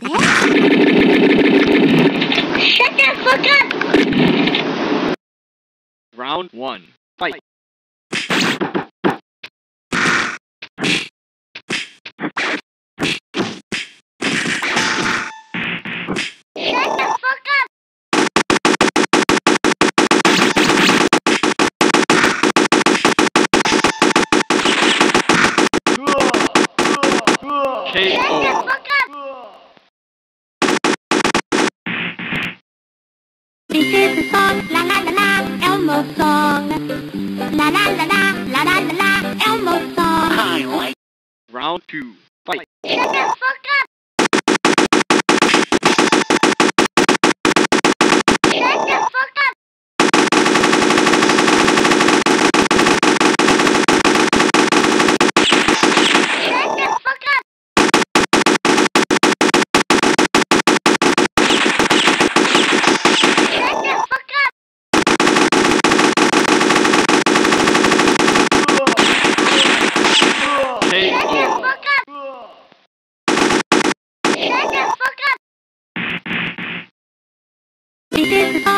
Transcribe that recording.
Shut the fuck up! Round 1. Fight. Shut the fuck up! KO. Shut the fuck up! This is the song, la la la la, Elmo song. La la la la, la la la la, Elmo song. Round 2. Fight. Shut the fuck up! Shut the fuck up! Shut the fuck up! Shut the fuck up! Shut the KO. fuck up! Shut the fuck up! This is the song.